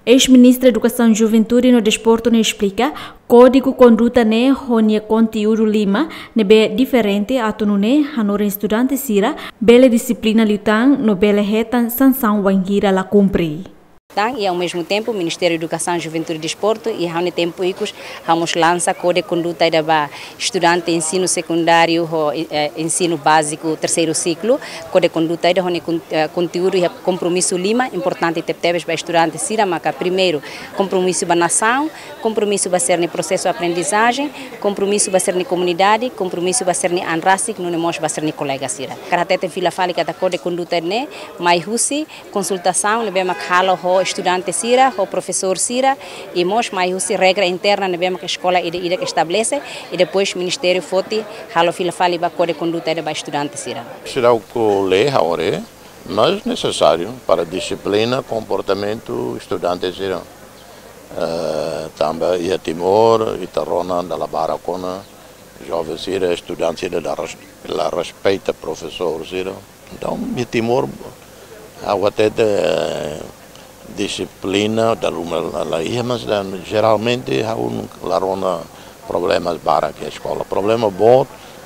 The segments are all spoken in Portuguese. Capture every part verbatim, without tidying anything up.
Ex-ministra da Educação, Juventude e Desporto nos explica código conduta ne honia conteúdo lima nebe diferente atunu ne hanore estudante sira bela disciplina liutang no bela retan sanção wangira la cumpri. E ao mesmo tempo o Ministério da Educação, Juventude e Desporto e ao mesmo tempo icos vamos lançar código de conduta da estudante ensino secundário ou ensino básico terceiro ciclo código de conduta da conteúdo e compromisso lima importante teve para estudante sira maca primeiro compromisso para nação, compromisso para ser no processo de aprendizagem, compromisso para ser na comunidade, compromisso para ser na anrasik não nemos para ser na colega sira. Karatete fila fálica da código de conduta ne mai husi consultação lebe macalo ho estudante sira, o professor sira, e nós mais a regra interna na mesma escola ida ida que estabelece e depois o ministério foti halo fila fali ba código de conduta da estudante sira. Será o que lei agora, mas necessário para disciplina, comportamento estudante sira. Uh, também e Timor, e Tarona da la Baracona, jovem sira, estudante sira da la respeita professor sira. Então, e Timor, até de disciplina da la ia, mas geralmente há um larona problemas para que a escola problema bom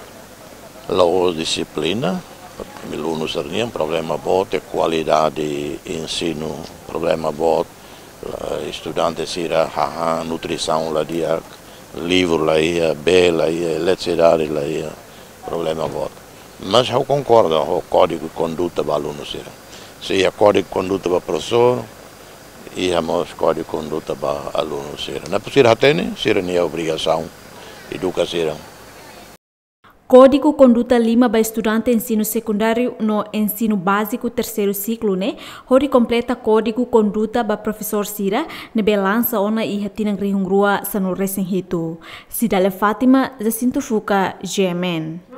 la disciplina miluno sernia problema bom é qualidade de ensino problema bom estudante sira haha nutrição lá dia livro lá ia bela ia eletricidade lá ia problema bom mas eu concordo o código de conduta para aluno sira se é código de conduta para professor e temos código de conduta para alunos. Não é possível ter, ser a obrigação educação. Código Conduta Lima para estudante ensino secundário no ensino básico terceiro ciclo, né? Hori completa Código Conduta para professor Sira, ne belança ona e hatinang rihungrua sanu recém hito. Cidade Fátima, Jacinto Fuca, G M N.